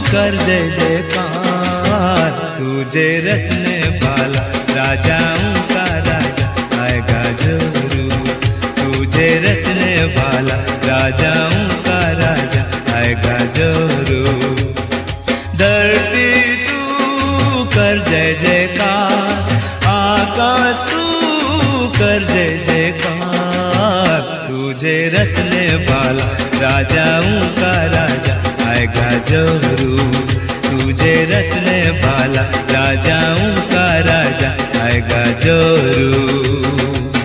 कर जय जयकार, तुझे रचने वाला राजाओं का राजा आएगा जरूर, तुझे रचने वाला राजाओं का राजा आएगा जरूर। धरती तू कर जय जयकार, आकाश तू कर जय जयकार, तुझे रचने वाला राजाओं का राजा आएगा जरूर, तुझे रचने वाला राजाओं का राजा आएगा जरूर।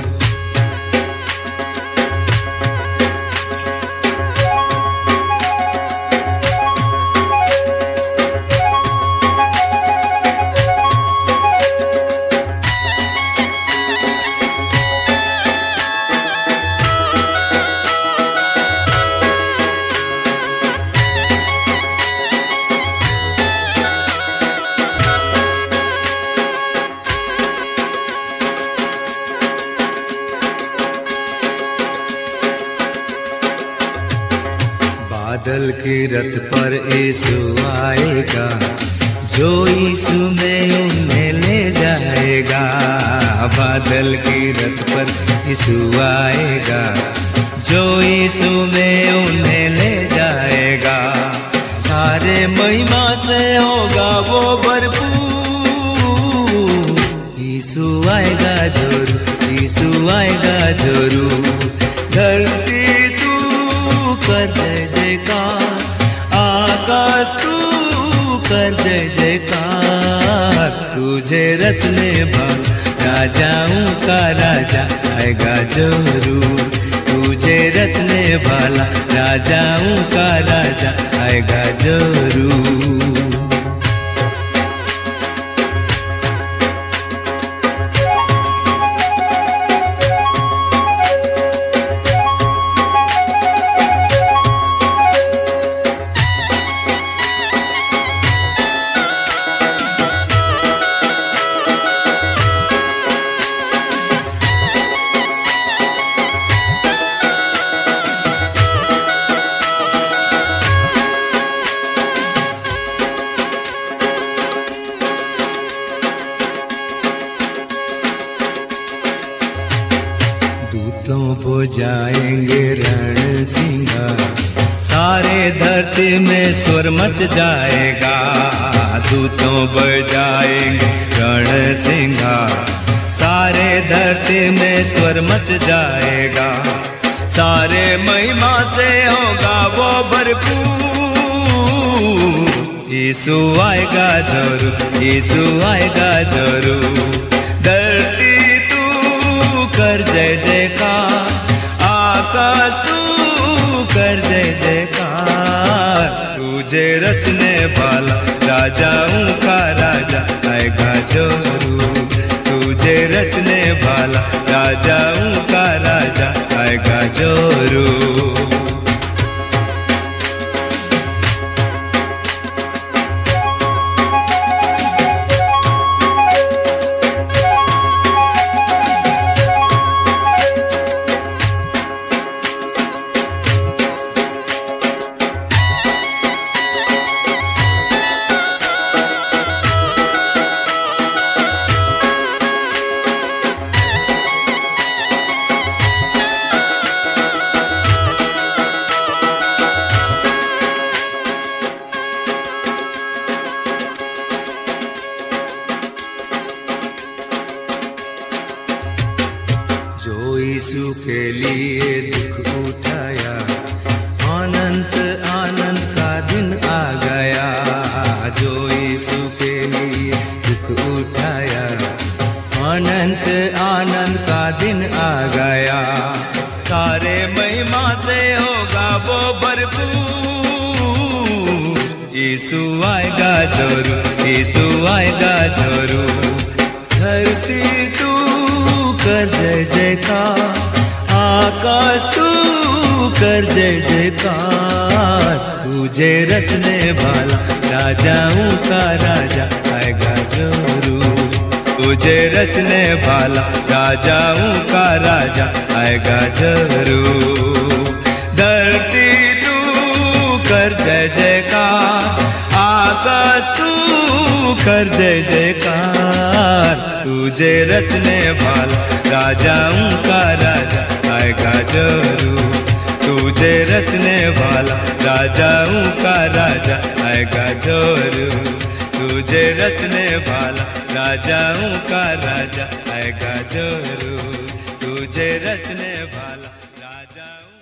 बादल की रथ पर यीशु आएगा, जो यीशु में उन्हें ले जाएगा। बादल की रथ पर यीशु आएगा, जो यीशु में उन्हें ले जाएगा। सारे महिमा से होगा वो भरपूर, यीशु आएगा जरूर, यीशु आएगा जरूर। धरती कर जय जयकार, आकाश तू कर जय जयकार, तुझे रचने वाला राजाओं का राजा आएगा जरूर, तुझे रचने वाला राजाओं का राजा आएगा जरूर। दूतों को जाएंगे रण सिंगार, सारे धरती में स्वर मच जाएगा। दूतों बजाएंगे रण सिंगार, सारे धरती में स्वर मच जाएगा। सारे महिमा से होगा वो भरपूर, यीशु आएगा जरूर, यीशु आएगा जरूर। धरती कर जय जयकार, आकाश तू कर जय जयकार, तुझे रचने वाला राजाओं का राजा आएगा जरूर, तुझे रचने वाला राजाओं का राजा आएगा जरूर। जो यीशु के लिए दुख उठाया, अनंत आनंद का दिन आ गया। जो यीशु के लिए दुख उठाया, अनंत आनंद का दिन आ गया। सारे महिमा से होगा वो भरपूर, यीशु आएगा जरूर, यीशु आएगा जरूर। धरती तू कर जय जयकार, आकाश तू कर जय जयकार, तुझे रचने वाला राजाओं का राजा आएगा जरूर, तुझे रचने वाला राजाओं का राजा आएगा जरूर। धरती तू कर जय जयकार, कर जय जयकार, तुझे रचने वाला राजाओं का राजा आएगा जरूर, तुझे रचने वाला राजाओं का राजा आएगा जरूर, तुझे रचने वाला राजाओं का राजा आएगा जरूर, तुझे रचने वाला राजाओं